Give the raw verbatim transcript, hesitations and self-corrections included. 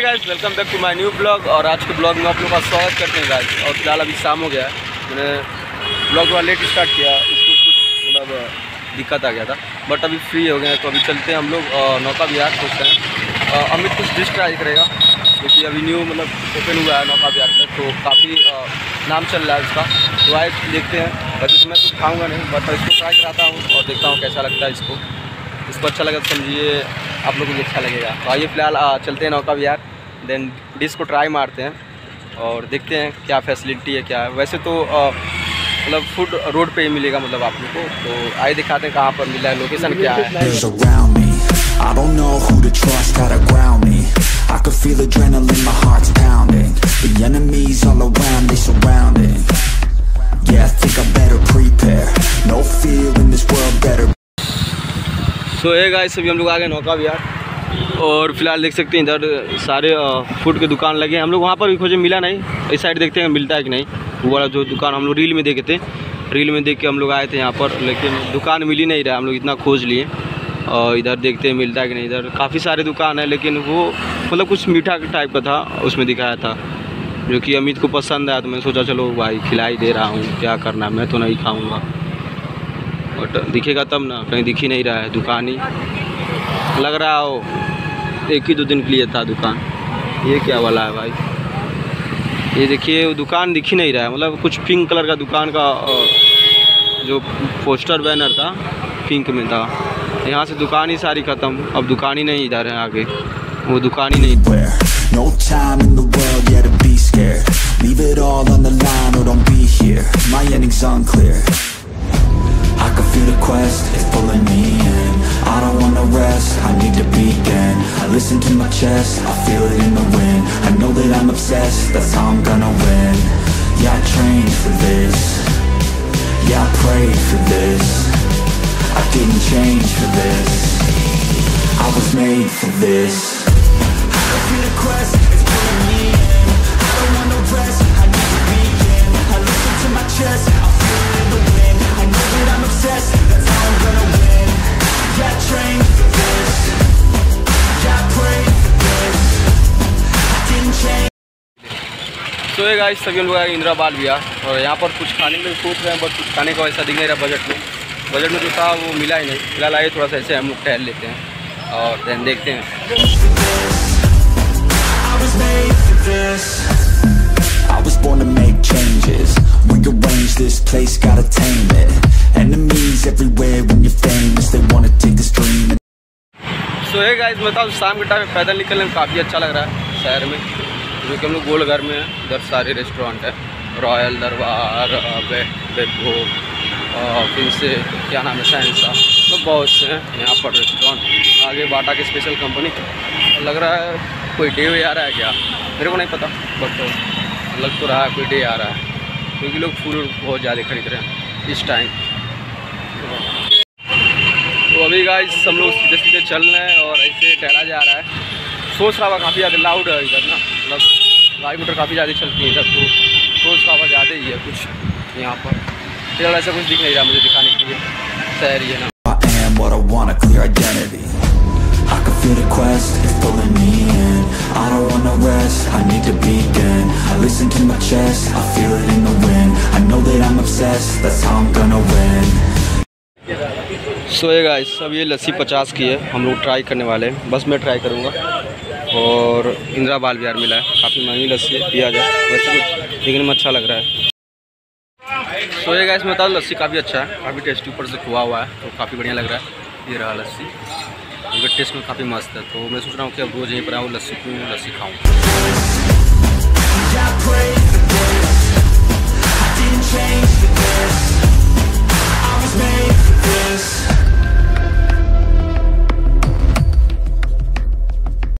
Guys, welcome back to my new blog. और आज के ब्लॉग में आप लोगों का स्वागत करते हैं गाइस। और फिलहाल अभी शाम हो गया है, मैंने ब्लॉग थोड़ा लेट स्टार्ट किया, उसको कुछ मतलब दिक्कत आ गया था, बट अभी फ्री हो गए हैं। तो अभी चलते हैं हम लोग नौका विहार सोचते हैं। अमित कुछ डिश ट्राई करेगा क्योंकि अभी न्यू मतलब ओपन हुआ है नौका विहार में, तो काफ़ी नाम चल रहा है उसका। तो आए देखते हैं। वैसे तो मैं कुछ खाऊँगा नहीं, बट इसको ट्राई कराता हूँ और देखता हूँ कैसा लगता है इसको। इसको अच्छा लगा तो समझिए आप लोगों को भी अच्छा लगेगा। तो आइए फिलहाल चलते हैं नौका विहार, देन डिश को ट्राई मारते हैं और देखते हैं क्या फैसिलिटी है क्या है। वैसे तो मतलब फूड रोड पे ही मिलेगा मतलब आप लोग को। तो आइए दिखाते हैं कहाँ पर मिला है, लोकेशन क्या है। तो ये गाइस अभी हम लोग आ गए नौका विहार और फिलहाल देख सकते हैं इधर सारे फूड के दुकान लगे हैं। हम लोग वहाँ पर भी खोजे, मिला नहीं। इस साइड देखते हैं मिलता है कि नहीं। वो वाला जो दुकान हम लोग रील में देखे थे, रील में देख के हम लोग आए थे यहाँ पर, लेकिन दुकान मिल ही नहीं रहा। हम लोग इतना खोज लिए और इधर देखते हैं मिलता है कि नहीं। इधर काफ़ी सारे दुकान है, लेकिन वो मतलब कुछ मीठा टाइप का था, उसमें दिखाया था जो कि अमित को पसंद आया। तो मैंने सोचा चलो भाई खिला ही दे रहा हूँ, क्या करना, मैं तो नहीं खाऊँगा, बट दिखेगा तब ना। कहीं दिख ही नहीं रहा है, दुकान ही लग रहा हो एक ही दो दिन के लिए था दुकान। ये क्या वाला है भाई, ये देखिए दुकान दिख ही नहीं रहा है। मतलब कुछ पिंक कलर का दुकान का जो पोस्टर बैनर था पिंक में था। यहाँ से दुकान ही सारी ख़त्म, अब दुकान ही नहीं इधर है आगे, वो दुकान ही नहीं। I can feel the quest, it's pulling me in. I don't wanna rest, I need to begin. I listen to my chest, I feel it in the wind. I know that I'm obsessed, that's how I'm gonna win. Yeah, I trained for this. Yeah, I prayed for this. I didn't change for this. I was made for this. I can feel the quest, it's pulling me in. I don't wanna rest, I need to begin. I listen to my chest, I feel it in the wind. I know that I'm obsessed, that's how I'm gonna win. Yeah, I trained for this. Yeah, I prayed for this. I didn't change. तो ये guys सभी लोग आए इंदिरा बाल विहार और यहाँ पर कुछ खाने के लिए सोच रहे हैं, बट कुछ खाने का वैसा दिख नहीं रहा बजट में। बजट में जो था वो मिला ही नहीं। फिलहाल आइए थोड़ा सा ऐसे हम लोग टहल लेते हैं और देन देखते हैं। I was born to make changes, rearrange this place, gotta tame it. Enemies everywhere when you're famous, they wanna take this dream. So hey guys, मैं बताऊँ शाम के टाइम में पैदल निकलने में काफ़ी अच्छा लग रहा है शहर में, क्योंकि हम लोग गोल घर में हैं। इधर सारे रेस्टोरेंट है, रॉयल दरबार, बेबो और फिर से क्या नाम है शहनशाह, तो बहुत से हैं यहाँ पर रेस्टोरेंट। आगे बाटा की स्पेशल कंपनी, लग रहा है कोई डे आ रहा है क्या, मेरे को नहीं पता, बट लग तो रहा है कोई डे आ रहा है, क्योंकि लोग फूल बहुत ज़्यादा खरीद रहे हैं इस टाइम। तो अभी गाइस हम लोग सीधे सीधे चल रहे हैं और ऐसे टहला जा रहा है। सोच रहा हुआ काफ़ी ज़्यादा लाउड है इधर ना, मतलब गाड़ी मोटर काफ़ी ज़्यादा चलती है इधर, तो सोच रहा हुआ ज़्यादा ही है कुछ यहाँ पर। फिलहाल ऐसा कुछ दिख नहीं रहा मुझे दिखाने के लिए, शहर ही है ना। I can feel the quest, it's pulling me in. I don't wanna rest, I need to begin. I listen to my chest, I feel it in the wind. I know that I'm obsessed, that's how I'm gonna win. सो ये guys अब ये लस्सी पचास की है, हम लोग try करने वाले हैं। बस मैं ट्राई करूँगा। और इंदिरा बाल विहार मिला है, काफ़ी महंगी लस्सी है, पिया जाए वैसे कुछ देखने में अच्छा लग रहा है। सो ये गाइस मैं बता दूँ लस्सी काफ़ी अच्छा है, काफ़ी टेस्टी, ऊपर से खुआ हुआ है तो काफ़ी बढ़िया लग रहा है। ये रहा लस्सी, उनका टेस्ट में काफ़ी मस्त है। तो मैं सोच रहा हूँ कि अब रोज़ यहीं पर आऊँ, लस्सी पीऊँ, लस्सी खाऊँ।